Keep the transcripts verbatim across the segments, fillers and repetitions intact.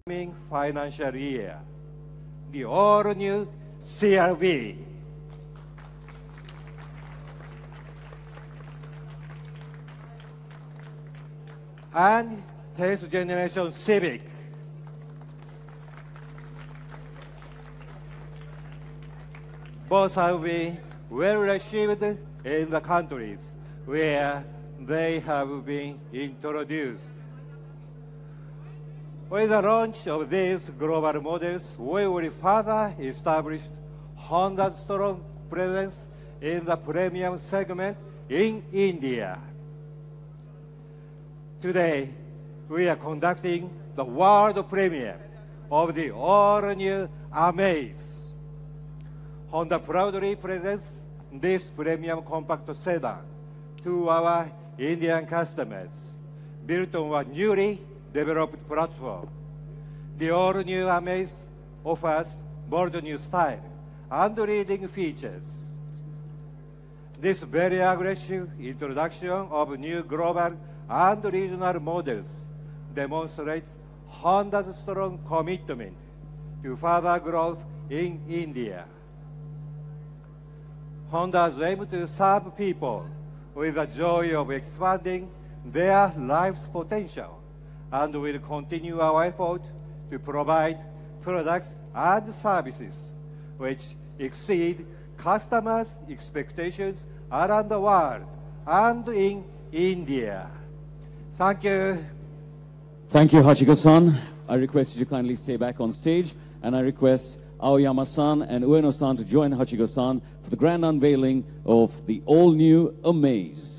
financial year, the all-new C R V. And tenth generation Civic. Both have been well received in the countries where they have been introduced. With the launch of these global models, we will further establish Honda's strong presence in the premium segment in India. Today, we are conducting the world premiere of the all-new Amaze. Honda proudly presents this premium compact sedan to our Indian customers, built on a newly developed platform. The all-new Amaze offers bold new style and leading features. This very aggressive introduction of new global and regional models demonstrates Honda's strong commitment to further growth in India. Honda's aim to serve people with the joy of expanding their life's potential, and will continue our effort to provide products and services which exceed customers' expectations around the world and in India. Thank you. Thank you, Hachiko-san. I request you to kindly stay back on stage, and I request Aoyama-san and Ueno-san to join Hachiko-san for the grand unveiling of the all-new Amaze.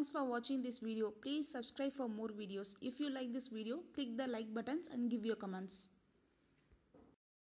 Thanks for watching this video. Please subscribe for more videos. If you like this video, click the like buttons and give your comments.